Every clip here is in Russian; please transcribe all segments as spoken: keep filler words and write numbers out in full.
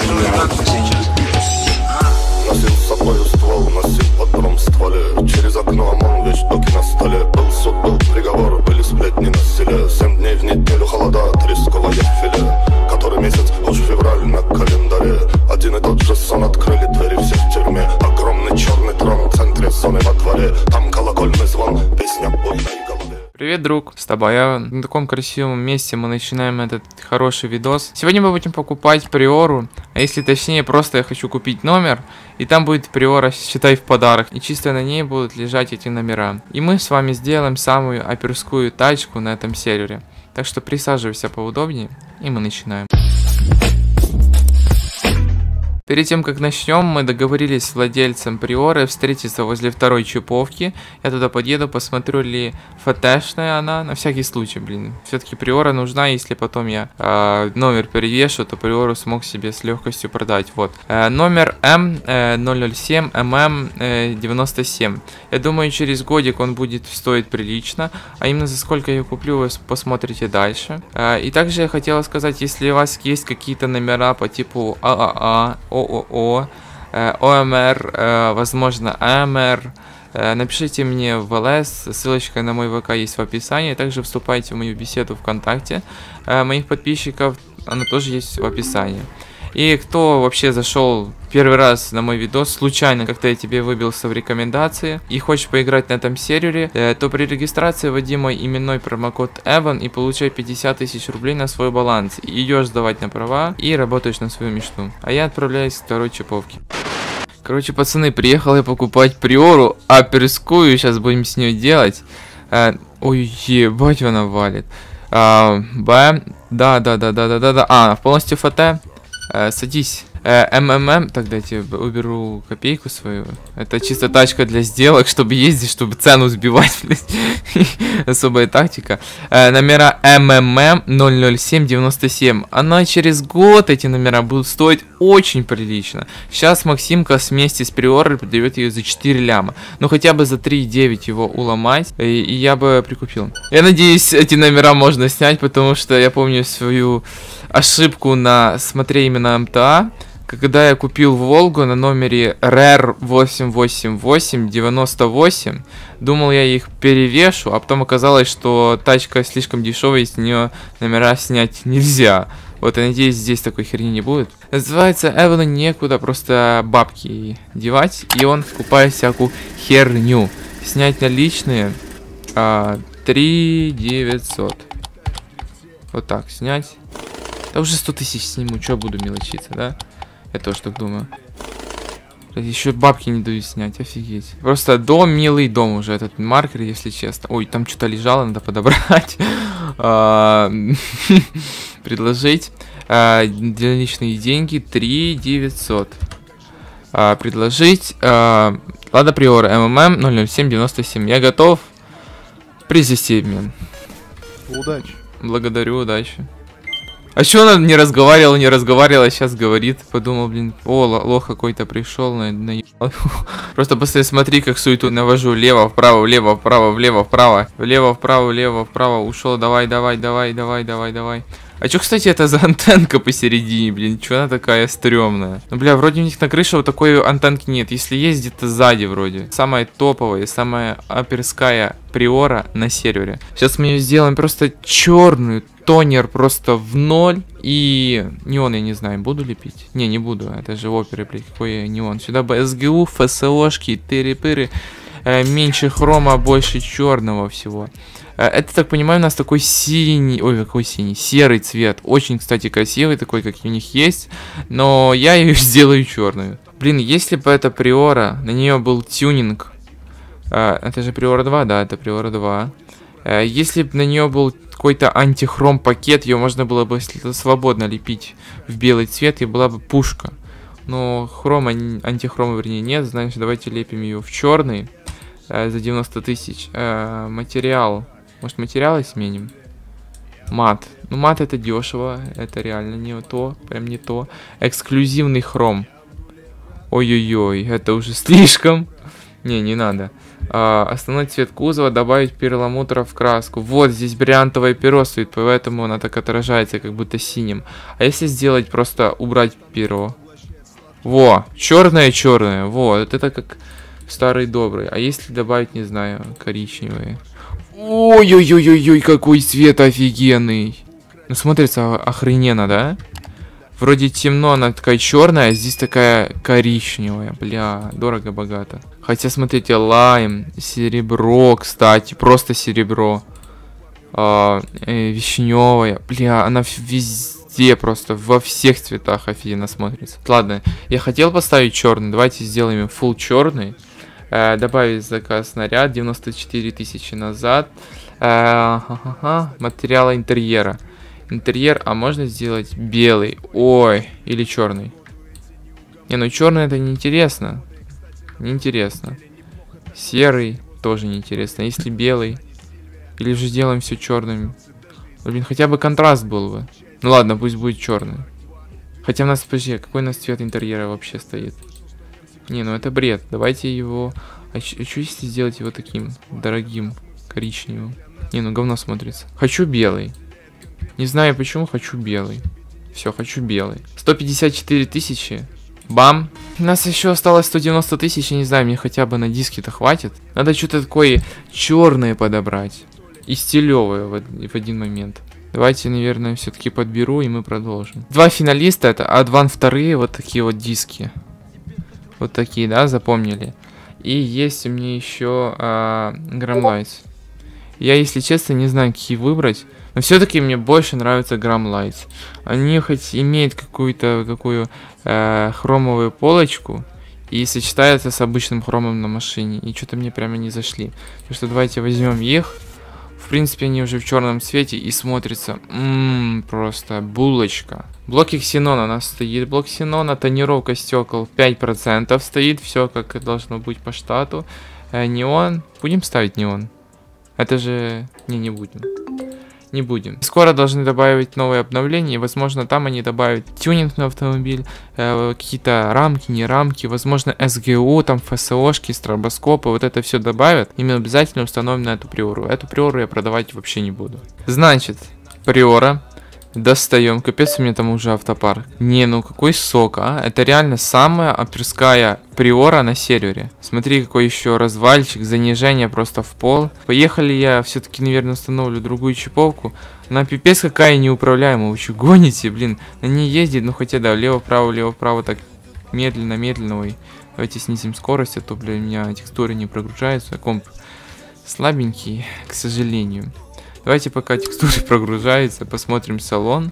Носил с собой ствол, носил патрон в стволе. Через окно ОМОН, вещдоки на столе. Был суд, был приговор, были сплетни на селе. Семь дней в неделю холода, тресковое филе. Который месяц, уж февраль на календаре. Один и тот же сон, открыли двери все в тюрьме. Огромный черный трон в центре зоны во дворе. Там колокольный звон, песня в буйной голове. Привет, друг, с тобой. Я на таком красивом месте мы начинаем этот хороший видос. Сегодня мы будем покупать приору, а если точнее, просто я хочу купить номер, и там будет приора, считай, в подарок. И чисто на ней будут лежать эти номера. И мы с вами сделаем самую оперскую тачку на этом сервере. Так что присаживайся поудобнее, и мы начинаем. Перед тем, как начнем, мы договорились с владельцем приоры встретиться возле второй чиповки. Я туда подъеду, посмотрю, ли фэтэшная она, на всякий случай, блин. Все-таки приора нужна, если потом я э, номер перевешу, то приору смог себе с легкостью продать. Вот. Э, номер эм ноль ноль семь эм эм девяносто семь. Я думаю, через годик он будет стоить прилично. А именно за сколько я куплю, вы посмотрите дальше. Э, и также я хотела сказать, если у вас есть какие-то номера по типу ААА, ООО, ОМР, возможно, АМР, напишите мне в ЛС, ссылочка на мой ВК есть в описании. Также вступайте в мою беседу ВКонтакте моих подписчиков, она тоже есть в описании. И кто вообще зашел первый раз на мой видос, случайно как-то я тебе выбился в рекомендации и хочешь поиграть на этом сервере, то при регистрации вводи мой именной промокод Эван и получай пятьдесят тысяч рублей на свой баланс. Идешь сдавать на права и работаешь на свою мечту. А я отправляюсь к второй чиповке. Короче, пацаны, приехал я покупать приору аперскую, сейчас будем с нее делать. А, ой, ебать, она валит. А, Б, да, да, да, да, да, да, да, а, полностью ФТ. Э, садись. Э, МММ, тогда я тебе уберу копейку свою. Это чисто тачка для сделок, чтобы ездить, чтобы цену сбивать. Особая тактика. Э, номера МММ ноль ноль семь девяносто семь. Она через год, эти номера будут стоить очень прилично. Сейчас Максимка вместе с приорой продает ее за четыре ляма. Ну хотя бы за три девять его уломать. И, и я бы прикупил. Я надеюсь, эти номера можно снять, потому что я помню свою ошибку на смотре именно МТА, когда я купил Волгу на номере эр эр восемь восемь восемь девяносто восемь, думал я их перевешу, а потом оказалось, что тачка слишком дешевая, и с нее номера снять нельзя. Вот, я надеюсь, здесь такой херни не будет. Называется Эвану некуда просто бабки девать, и он покупает всякую херню. Снять наличные а, три девятьсот. Вот так, снять. Да уже сто тысяч сниму, что буду мелочиться, да? Я тоже так думаю. Еще бабки не дают снять, офигеть. Просто дом, милый дом уже, этот маркер, если честно. Ой, там что-то лежало, надо подобрать. Предложить. Личные деньги три девятьсот. Предложить. Лада Приора МММ ноль ноль семь девяносто семь. Я готов. Произвести обмен. Удачи. Благодарю, удачи. А чё она не разговаривала, не разговаривала, сейчас говорит. Подумал, блин, о, лох какой-то пришел, на, на... Просто посмотри, как суету навожу. Лево, вправо, влево, вправо, влево, вправо. Влево, вправо, влево, вправо. Ушел, давай, давай, давай, давай, давай, давай. А чё, кстати, это за антенка посередине, блин? Чё она такая стрёмная? Ну, бля, вроде у них на крыше вот такой антенки нет. Если есть, где-то сзади вроде. Самая топовая, самая аперская приора на сервере. Сейчас мы ее сделаем просто черную. Тонер просто в ноль. И неон, я не знаю, буду лепить? Не, не буду. Это же оперы, блядь, какой неон. Сюда бы эс гэ у, эф эс о-шки, тыры-пыры. Э, меньше хрома, больше черного всего. Э, это, так понимаю, у нас такой синий... Ой, какой синий? Серый цвет. Очень, кстати, красивый, такой, как у них есть. Но я ее сделаю черную. Блин, если бы эта приора, на нее был тюнинг. Э, это же приора два, да, это приора два. Э, если бы на нее был какой-то антихром пакет, ее можно было бы свободно лепить в белый цвет, и была бы пушка. Но хрома, антихрома, вернее, нет. Значит, давайте лепим ее в черный э, за девяносто тысяч. Э, материал. Может, материалы сменим? Мат. Ну, мат это дешево. Это реально не то. Прям не то. Эксклюзивный хром. Ой-ой-ой, это уже слишком. Не, не надо. А, основной цвет кузова, добавить перламутра в краску. Вот, здесь бриллиантовое перо стоит, поэтому она так отражается, как будто синим. А если сделать, просто убрать перо? Во, черное-черное. Вот, это как старый добрый. А если добавить, не знаю, коричневые? Ой-ой-ой-ой-ой, какой цвет офигенный. Ну, смотрится охрененно, да? Вроде темно, она такая черная, а здесь такая коричневая. Бля, дорого-богато. Хотя, смотрите, лайм, серебро, кстати, просто серебро. А, э, вишневая. Бля, она везде просто, во всех цветах офигенно смотрится. Ладно, я хотел поставить черный, давайте сделаем full черный. Э, добавить заказ снаряд, девяносто четыре тысячи назад. Э, ха-ха-ха, материала интерьера. Интерьер, а можно сделать белый? Ой, или черный? Не, ну черный это неинтересно. Неинтересно. Серый тоже неинтересно. Если белый? Или же сделаем все черным? Блин, хотя бы контраст был бы. Ну ладно, пусть будет черный. Хотя у нас, подожди, какой у нас цвет интерьера вообще стоит? Не, ну это бред. Давайте его... А что если сделать его таким дорогим, коричневым? Не, ну говно смотрится. Хочу белый. Не знаю почему, хочу белый. Все, хочу белый. сто пятьдесят четыре тысячи. Бам. У нас еще осталось сто девяносто тысяч. Я не знаю, мне хотя бы на диске-то хватит. Надо что-то такое черное подобрать. И стилевое в, в один момент. Давайте, наверное, все-таки подберу, и мы продолжим. Два финалиста, это А2 вторые, вот такие вот диски. Вот такие, да, запомнили. И есть у меня еще а, Gramlights. Я, если честно, не знаю, какие выбрать. Но все-таки мне больше нравятся Gramlights. Они хоть имеют какую-то такую э, хромовую полочку и сочетаются с обычным хромом на машине. И что-то мне прямо не зашли. Так что давайте возьмем их. В принципе, они уже в черном цвете и смотрятся ммм, просто булочка. Блоки ксенона у нас стоит. Блок ксенона, тонировка стекол пять процентов стоит. Все как должно быть по штату. Э, неон. Будем ставить неон? Это же... Не, не будем. Не будем. Скоро должны добавить новые обновления. И, возможно, там они добавят тюнинг на автомобиль. Э, Какие-то рамки, не рамки. Возможно, эс гэ у, там эф эс о-шки, стробоскопы. Вот это все добавят. И мы обязательно установим на эту приору. Эту приору я продавать вообще не буду. Значит, приора. Достаем. Капец, у меня там уже автопарк. Не, ну какой сок, а? Это реально самая оперская приора на сервере. Смотри, какой еще развальчик, занижение просто в пол. Поехали, я все-таки, наверное, установлю другую чиповку. Она пипец какая неуправляемая. Вы что, гоните, блин? На ней ездит, ну хотя да, лево-право, лево-право так медленно-медленно. Ой, давайте снизим скорость, а то, блин, у меня текстуры не прогружаются. Комп слабенький, к сожалению. Давайте пока текстуры прогружаются, посмотрим салон.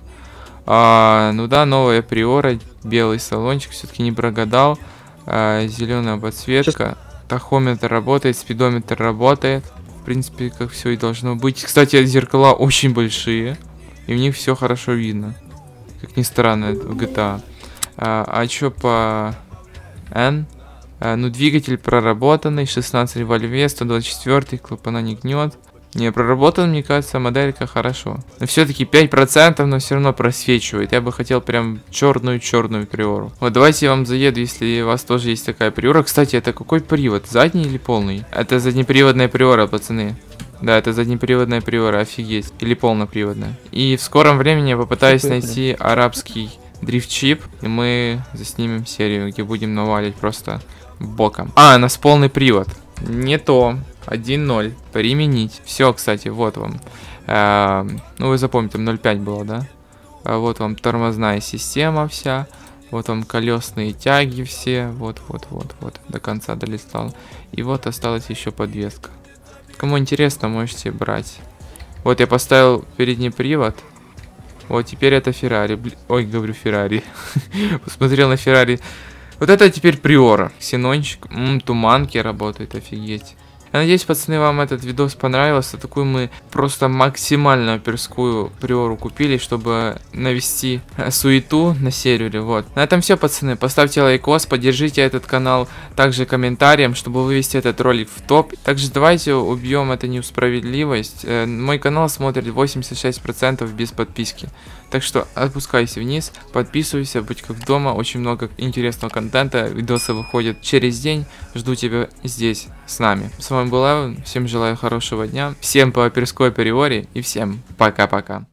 А, ну да, новая приора, белый салончик, все-таки не прогадал. А, зеленая подсветка, тахометр работает, спидометр работает. В принципе, как все и должно быть. Кстати, зеркала очень большие, и в них все хорошо видно. Как ни странно, это в джи ти эй. А, а что по N? А, ну, двигатель проработанный, шестнадцать вольве, сто двадцать четыре, клапана не гнет. Не, проработан, мне кажется, моделька хорошо. Но все-таки пять процентов, но все равно просвечивает. Я бы хотел прям черную-черную приору. Вот давайте я вам заеду, если у вас тоже есть такая приора. Кстати, это какой привод? Задний или полный? Это заднеприводная приора, пацаны. Да, это заднеприводная приора, офигеть. Или полноприводная. И в скором времени я попытаюсь найти арабский дрифт-чип. И мы заснимем серию, где будем навалить просто боком. А, у нас полный привод. Не то. один ноль. Применить. Все, кстати, вот вам. Э, ну, вы запомните, там ноль пять было, да? А вот вам тормозная система вся. Вот вам колесные тяги все. Вот, вот, вот, вот. До конца долистал. И вот осталась еще подвеска. Кому интересно, можете брать. Вот я поставил передний привод. Вот теперь это Феррари. Ой, говорю Феррари. Посмотрел на Феррари. Вот это теперь приора. Ксенончик. М-м, туманки работают, офигеть. Я надеюсь, пацаны, вам этот видос понравился. Такую мы просто максимально оперскую приору купили, чтобы навести суету на сервере. Вот. На этом все, пацаны. Поставьте лайкос, поддержите этот канал также комментарием, чтобы вывести этот ролик в топ. Также давайте убьем эту несправедливость. Э, мой канал смотрит восемьдесят шесть процентов без подписки. Так что опускайся вниз, подписывайся, будь как дома. Очень много интересного контента. Видосы выходят через день. Жду тебя здесь с нами. С вами был Эван. Всем желаю хорошего дня. Всем по оперской приоре и всем пока-пока.